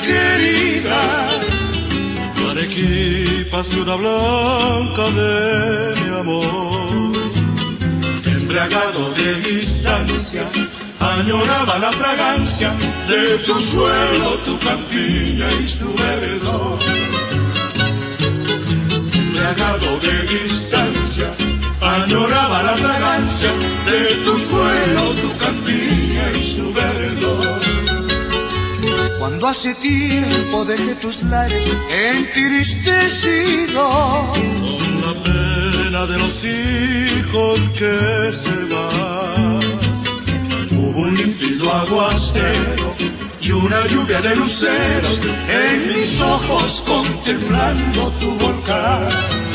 querida. Arequipa, ciudad blanca de mi amor, embriagado de distancia, añoraba la fragancia de tu suelo, tu campiña y su verdor. Embriagado de distancia, añoraba la fragancia de tu suelo, tu campiña y su verdor. Cuando hace tiempo dejé tus lares entristecido, con la pena de los hijos que se van, hubo un límpido aguacero y una lluvia de luceros en mis ojos contemplando tu volcán.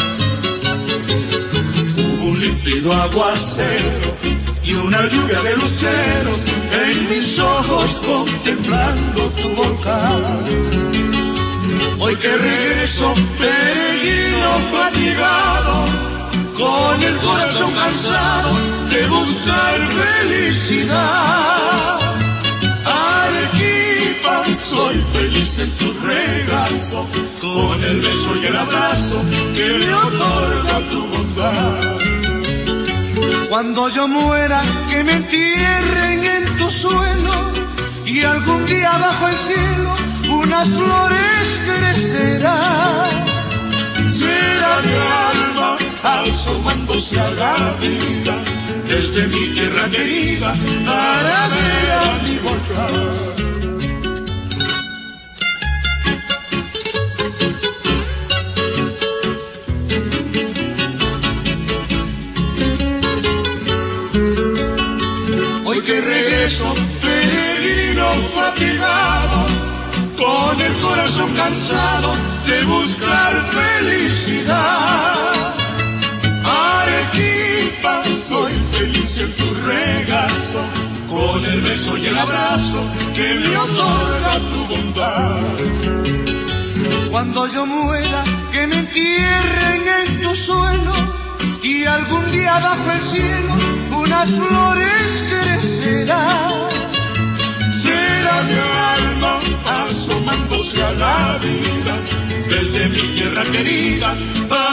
Hubo un límpido aguacero y una lluvia de luceros en mis ojos contemplando tu volcán. Hoy que regreso peregrino fatigado, con el corazón cansado de buscar felicidad. Arequipa, soy feliz en tu regazo, con el beso y el abrazo que me otorga tu bondad. Cuando yo muera, que me entierren en tu suelo, y algún día bajo el cielo unas flores crecerán. Será mi alma asomándose a la vida desde mi tierra querida para ver a mi volcán. Peregrino fatigado, con el corazón cansado de buscar felicidad. Arequipa, soy feliz en tu regazo, con el beso y el abrazo que me otorga tu bondad. Cuando yo muera, que me entierren en tu suelo, y algún día bajo el cielo unas flores crecerán. Será mi alma asomándose a la vida desde mi tierra querida